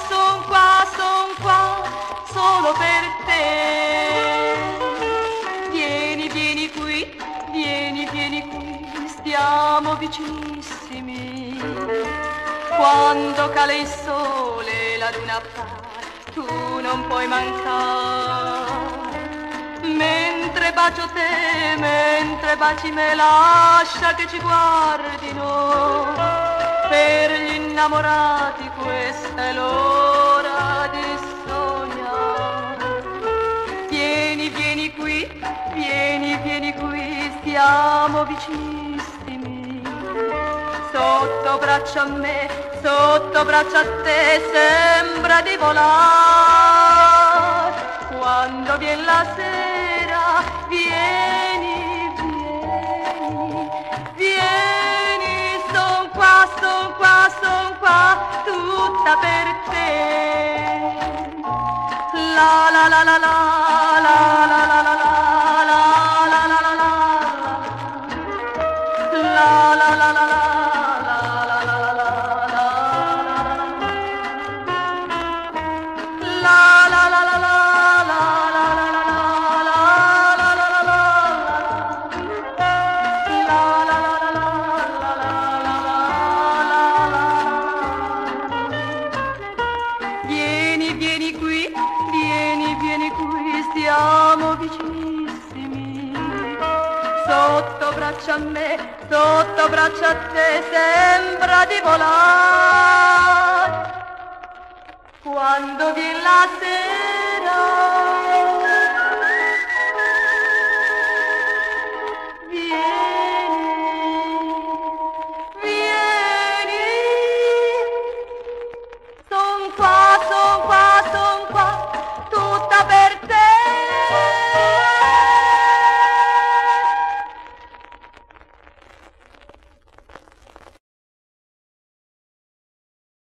son qua, solo per te. Vieni, vieni qui, vieni qui, stiamo vicinissimi. Quando cala il sole, la luna appare, tu non puoi mancare. Mentre bacio te, mentre baci me, lascia che ci guardino. Per gli innamorati questa è l'ora di sognare. Vieni, vieni qui, vieni qui, stiamo vicinissimi. Sotto braccio a me, sotto braccio a te, sembra di volare. Quando viene la sera, vieni, vieni, vieni, son qua, tutta per te. La la la la la, la la la la la, la la la la la, la la la la la. Vieni qui, stiamo vicinissimi. Sotto braccio a me, sotto braccio a te, sembra di volare. Quando viene la sera,